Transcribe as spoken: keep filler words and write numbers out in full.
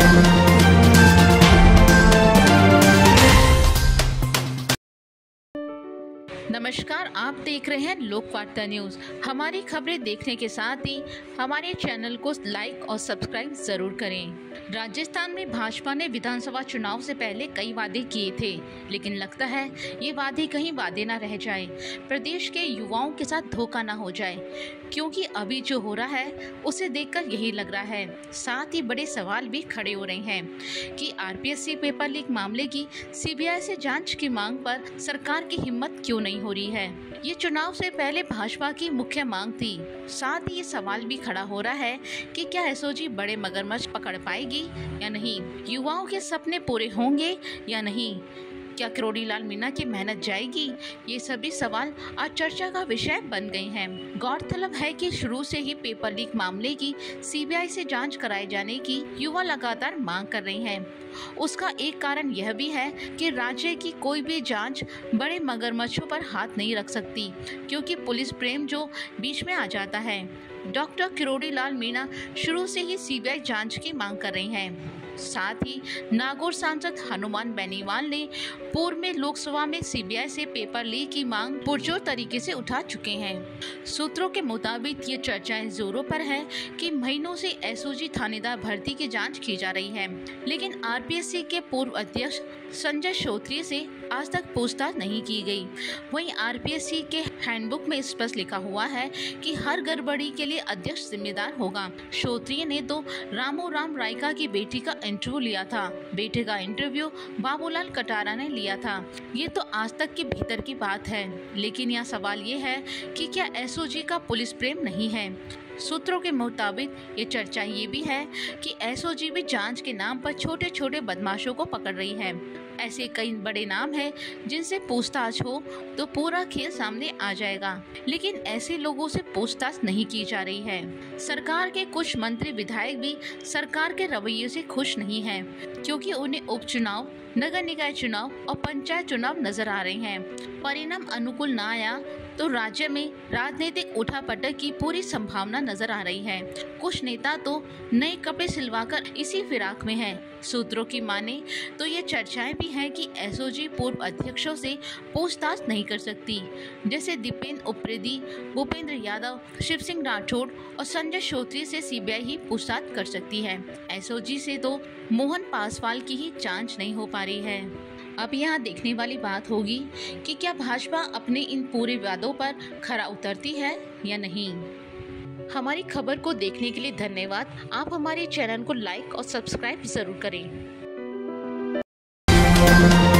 नमस्कार, आप देख रहे हैं लोकवार्ता न्यूज। हमारी खबरें देखने के साथ ही हमारे चैनल को लाइक और सब्सक्राइब जरूर करें। राजस्थान में भाजपा ने विधानसभा चुनाव से पहले कई वादे किए थे, लेकिन लगता है ये वादे कहीं वादे ना रह जाए, प्रदेश के युवाओं के साथ धोखा ना हो जाए, क्योंकि अभी जो हो रहा है उसे देखकर यही लग रहा है। साथ ही बड़े सवाल भी खड़े हो रहे हैं कि आरपीएससी पेपर लीक मामले की सीबीआई से जांच की मांग पर सरकार की हिम्मत क्यों नहीं हो रही है। ये चुनाव से पहले भाजपा की मुख्य मांग थी। साथ ही ये सवाल भी खड़ा हो रहा है कि क्या एसओजी बड़े मगरमच्छ पकड़ पाएगी या नहीं, युवाओं के सपने पूरे होंगे या नहीं, क्या किरोड़ी लाल मीणा की मेहनत जाएगी। ये सभी सवाल आज चर्चा का विषय बन गए हैं। गौरतलब है कि शुरू से ही पेपर लीक मामले की सीबीआई से जांच कराए जाने की युवा लगातार मांग कर रहे हैं। उसका एक कारण यह भी है कि राज्य की कोई भी जांच बड़े मगरमच्छों पर हाथ नहीं रख सकती, क्योंकि पुलिस प्रेम जो बीच में आ जाता है। डॉक्टर किरोड़ी लाल मीणा शुरू से ही सीबीआई जांच की मांग कर रहे हैं। साथ ही नागौर सांसद हनुमान बेनीवाल ने पूर्व में लोकसभा में सीबीआई से पेपर लीक की मांग पुरजोर तरीके से उठा चुके हैं। सूत्रों के मुताबिक ये चर्चाएं जोरों पर है कि महीनों से एसओजी थानेदार भर्ती की जांच की जा रही है, लेकिन आरपीएससी के पूर्व अध्यक्ष संजय श्रोत्रिय से आज तक पूछताछ नहीं की गई। वहीं आरपीएससी के हैंडबुक में स्पष्ट लिखा हुआ है कि हर गड़बड़ी के लिए अध्यक्ष जिम्मेदार होगा। श्रोत्रिय ने तो रामू राम रायका की बेटी का इंटरव्यू लिया था। बेटे का इंटरव्यू बाबूलाल कटारा ने लिया था। ये तो आज तक के भीतर की बात है, लेकिन यह सवाल ये है कि क्या एसओजी का पुलिस प्रेम नहीं है। सूत्रों के मुताबिक ये चर्चा ये भी है कि एसओजी भी जांच के नाम पर छोटे छोटे बदमाशों को पकड़ रही है। ऐसे कई बड़े नाम हैं जिनसे पूछताछ हो तो पूरा खेल सामने आ जाएगा, लेकिन ऐसे लोगों से पूछताछ नहीं की जा रही है। सरकार के कुछ मंत्री विधायक भी सरकार के रवैये से खुश नहीं हैं, क्योंकि उन्हें उपचुनाव, नगर निकाय चुनाव और पंचायत चुनाव नजर आ रहे हैं। परिणाम अनुकूल न आया तो राज्य में राजनीतिक उठापटक की पूरी संभावना नजर आ रही है। कुछ नेता तो नए कपड़े सिलवाकर इसी फिराक में हैं। सूत्रों की माने तो ये चर्चाएं भी हैं कि एसओजी पूर्व अध्यक्षों से पूछताछ नहीं कर सकती, जैसे दीपेंद्र उप्रेती, भूपेंद्र यादव, शिव सिंह राठौड़ और संजय श्रोत्रिय से सीबीआई ही पूछताछ कर सकती है। एसओजी से तो मोहन पासवान की ही जांच नहीं हो पा रही है। अब यहाँ देखने वाली बात होगी कि क्या भाजपा अपने इन पूरे वादों पर खरा उतरती है या नहीं। हमारी खबर को देखने के लिए धन्यवाद। आप हमारे चैनल को लाइक और सब्सक्राइब जरूर करें।